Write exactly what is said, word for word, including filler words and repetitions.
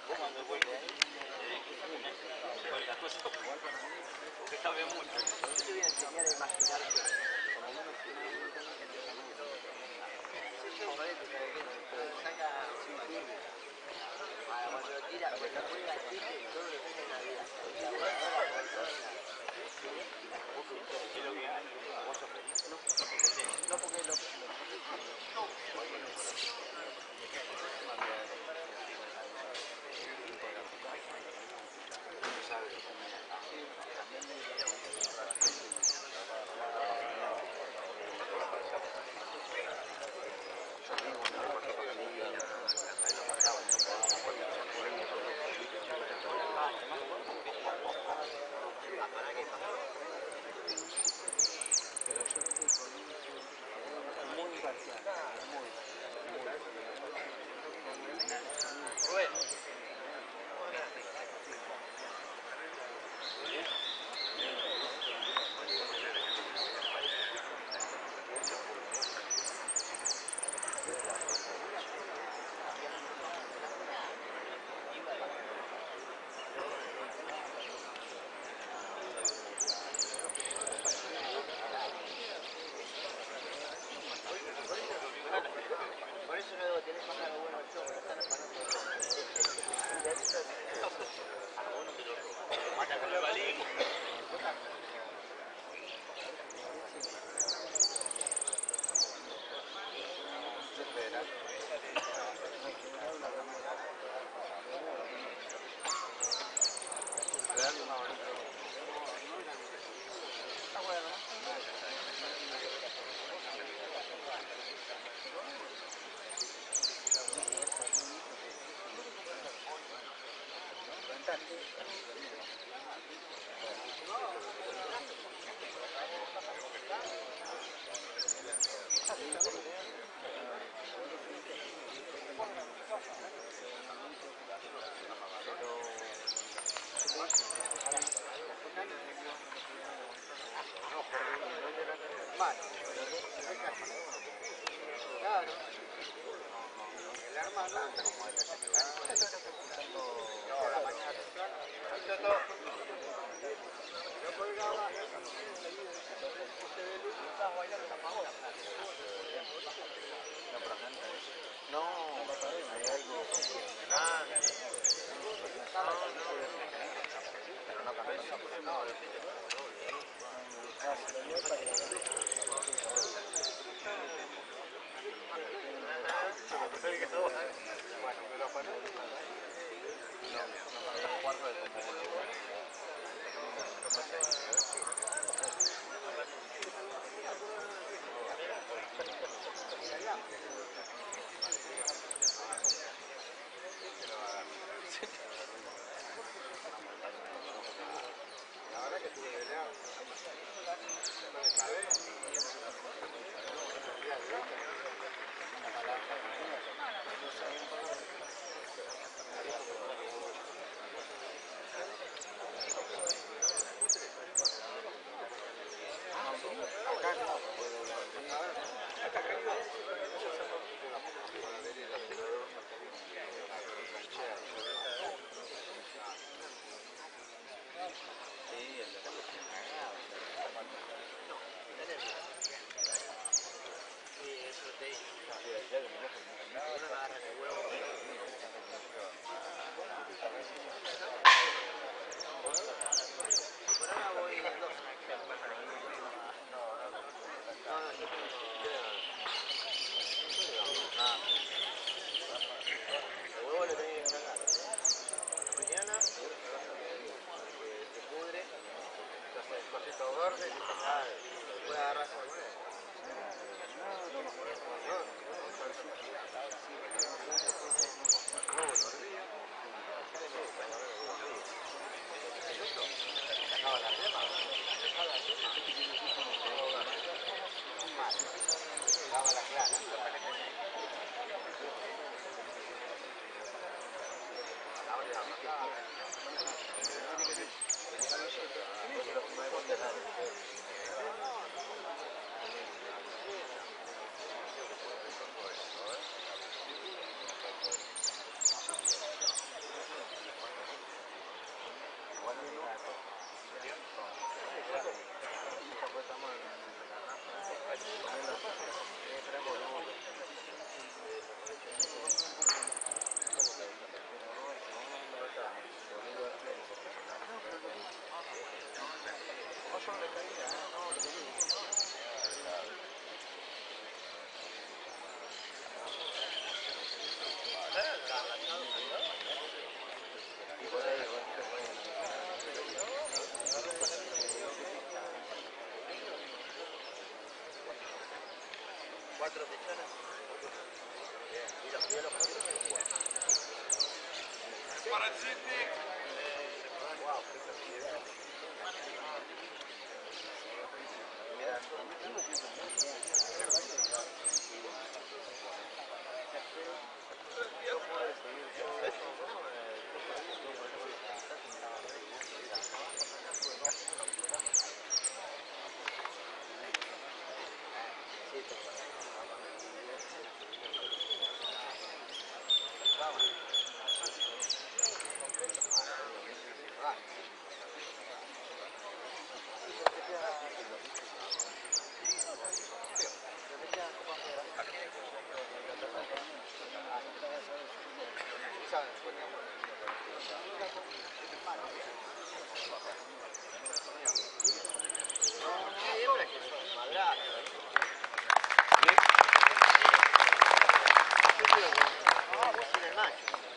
Porque sabe mucho. Yo te voy a enseñar a imaginar que por lo menos si yo pero saca cuando lo tira, cuando juega el tiro y todo lo tiene en la vida. La voladora, la voladora. ¿Qué es lo que vos sos feliz? No, no porque lo... Muy parcial, muy, muy. Bueno. Por eso luego tenés más algo bueno al show, no están afanando. A uno te lo mata con el balín. Está bueno, ¿no? Vale. Claro. El arma anda como esta. No, la mañana temprano. Yo colgaba. Estaba bailando la pagoda. No, hay algo. Ah, no, no. Pero no cambió. No, bueno, pero para no, no, cuarto de la verdad que tuve que pelear. No me sabe. Acá no. Acá arriba. Sí, el de la sí, eso te digo. No me agarran el huevo. Por ahora voy en dos. No, no, no. No, no, yo tengo... Ah. El huevo lo tenés que sacar. Mañana se pudre. Entonces, cositos verdes y pasar. Puede agarrar por el huevo. Sacaba la yema, dejaba la yema, daba la clara. Cuatro pistolas. Y los pies los cuatro son iguales. Wow, qué facilidad. Mira, hembras que son madrastras. Ah, vos tienes macho.